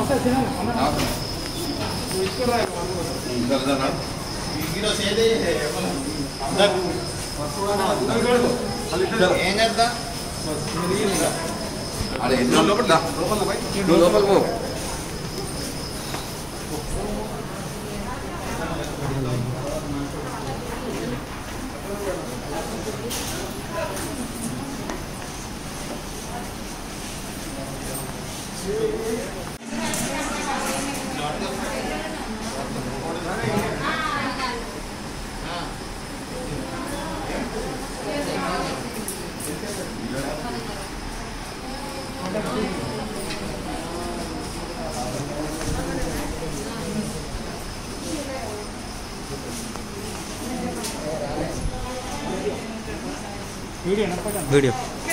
Video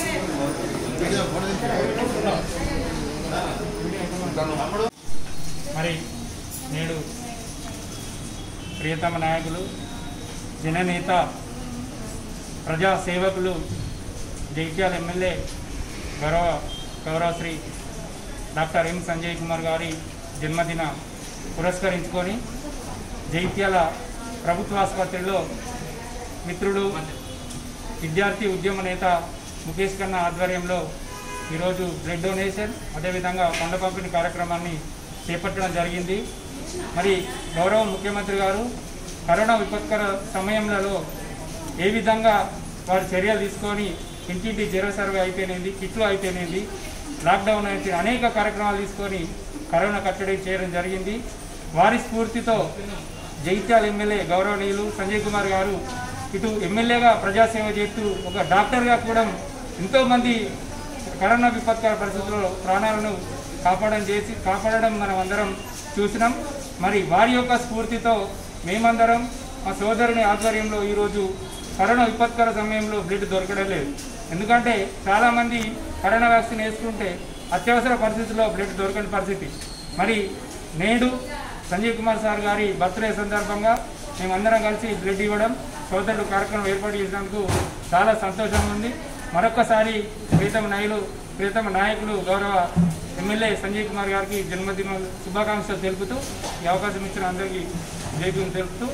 మరి నేడు ప్రియతమ నాయకులు జననేత ప్రజా సేవకులు జగిత్యాల ఎమ్మెల్యే గౌరవశ్రీ డాక్టర్ ఎం సంజయ్ కుమార్ గారి జన్మదిన పురస్కరించుకొని జగిత్యాల ప్రభుత్వ ఆసుపత్రిలో మిత్రుడు విద్యార్థి ఉద్యమ నేత ముఖేష్ ఖన్నా ఆధ్వర్యంలో ఈరోజు బ్లడ్ డొనేషన్ అదేవిధంగా కొండ పంపిణీ కార్యక్రమాన్ని చేపట్టడం జరిగింది. మరి గౌరవ ముఖ్యమంత్రి గారు కరోనా విపత్కర సమయంలో ఏ విధంగా వారు చర్యలు తీసుకొని ఇంటింటి జీరో సర్వే అయిపోయినది, కిట్లు అయిపోయినది, లాక్డౌన్ అయితే అనేక కార్యక్రమాలు తీసుకొని కరోనా కట్టడి చేయడం జరిగింది. వారి స్ఫూర్తితో జగిత్యాల ఎమ్మెల్యే గౌరవనీయులు సంజయ్ కుమార్ గారు ఇటు ఎమ్మెల్యేగా ప్రజాసేవ చేస్తూ ఒక డాక్టర్గా కూడా ఎంతోమంది కరోనా విపత్కర పరిస్థితుల్లో ప్రాణాలను కాపాడడం మనం అందరం చూసినాం. మరి వారి యొక్క స్ఫూర్తితో మేమందరం మా సోదరుని ఆధ్వర్యంలో ఈరోజు కరోనా విపత్కర సమయంలో బ్లడ్ దొరకడం లేదు. ఎందుకంటే చాలామంది కరోనా వ్యాక్సిన్ వేసుకుంటే అత్యవసర పరిస్థితుల్లో బ్లడ్ దొరకని పరిస్థితి. మరి నేడు సంజయ్ కుమార్ సార్ గారి బర్త్డే సందర్భంగా మేమందరం కలిసి బ్లడ్ ఇవ్వడం సోదరుడు కార్యక్రమం ఏర్పాటు చేసినందుకు చాలా సంతోషంగా ఉంది. మరొక్కసారి ప్రియతమ నాయకులు గౌరవ ఎమ్మెల్యే సంజయ్ కుమార్ గారికి జన్మదిన శుభాకాంక్షలు తెలుపుతూ ఈ అవకాశం ఇచ్చిన అందరికీ జైభీం తెలుపుతూ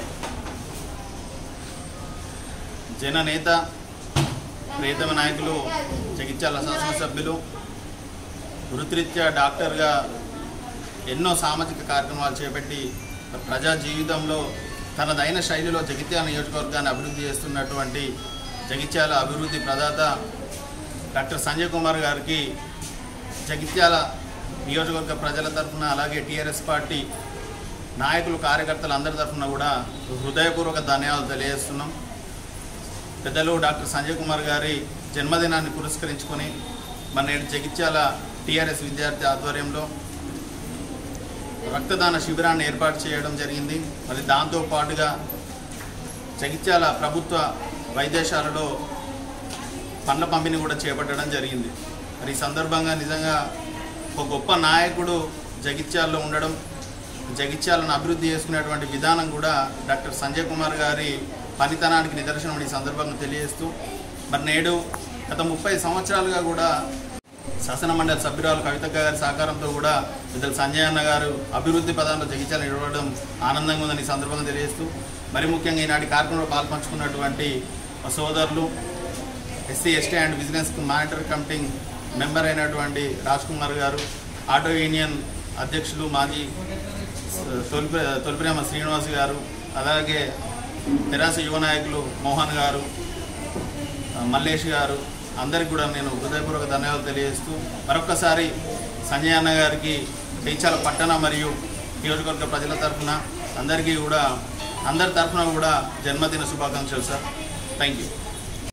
జననేత ప్రియతమ నాయకులు జగిత్యాల శాసనసభ్యులు వృత్తిరీత్యా డాక్టర్గా ఎన్నో సామాజిక కార్యక్రమాలు చేపట్టి ప్రజా జీవితంలో తనదైన శైలిలో జగిత్యాల నియోజకవర్గాన్ని అభివృద్ధి చేస్తున్నటువంటి జగిత్యాల అభివృద్ధి ప్రదాత డాక్టర్ సంజయ్ కుమార్ గారికి జగిత్యాల నియోజకవర్గ ప్రజల తరఫున అలాగే టీఆర్ఎస్ పార్టీ నాయకులు కార్యకర్తలు అందరి తరఫున కూడా హృదయపూర్వక ధన్యవాదాలు తెలియజేస్తున్నాం. పెద్దలు డాక్టర్ సంజయ్ కుమార్ గారి జన్మదినాన్ని పురస్కరించుకొని మన నేడు జగిత్యాల టీఆర్ఎస్ విద్యార్థి ఆధ్వర్యంలో రక్తదాన శిబిరాన్ని ఏర్పాటు చేయడం జరిగింది. మరి దాంతో పాటుగా జగిత్యాల ప్రభుత్వ వైద్యశాలలో పండ్ల పంపిణీ కూడా చేపట్టడం జరిగింది. మరి ఈ సందర్భంగా నిజంగా ఒక గొప్ప నాయకుడు జగిత్యాలలో ఉండడం, జగిత్యాలను అభివృద్ధి చేసుకునేటువంటి విధానం కూడా డాక్టర్ సంజయ్ కుమార్ గారి పనితనానికి నిదర్శనం ఈ సందర్భంగా తెలియజేస్తూ మరి నేడు గత 30 సంవత్సరాలుగా కూడా శాసనమండలి సభ్యురాలు కవితక్క గారి సహకారంతో కూడా పెద్దలు సంజయ్ అన్న గారు అభివృద్ధి పదంలో జగిత్యాల నిలవడం ఆనందంగా ఉందని ఈ సందర్భంగా తెలియజేస్తూ మరి ముఖ్యంగా ఈనాటి కార్యక్రమంలో పాల్పంచుకున్నటువంటి సోదరులు SC ST and business monetary committee member అయినటువంటి రాజ్ కుమార్ గారు, ఆటో యూనియన్ అధ్యక్షులు మాజీ తొలిప్రేమ శ్రీనివాస్ గారు, అలాగే తెరాస యువ నాయకులు మోహన్ గారు, మల్లేష్ గారు, అందరికీ కూడా నేను హృదయపూర్వక ధన్యవాదాలు తెలియజేస్తూ మరొక్కసారి సంజయ్ అన్న గారికి జగిత్యాల పట్టణ మరియు నియోజకవర్గ ప్రజల తరఫున అందరి తరఫున కూడా జన్మదిన శుభాకాంక్షలు సార్. Thank you.